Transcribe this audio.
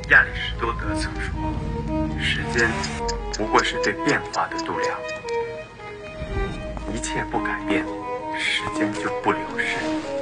亚里士多德曾说，时间不过是对变化的度量，一切不改变，时间就不流逝。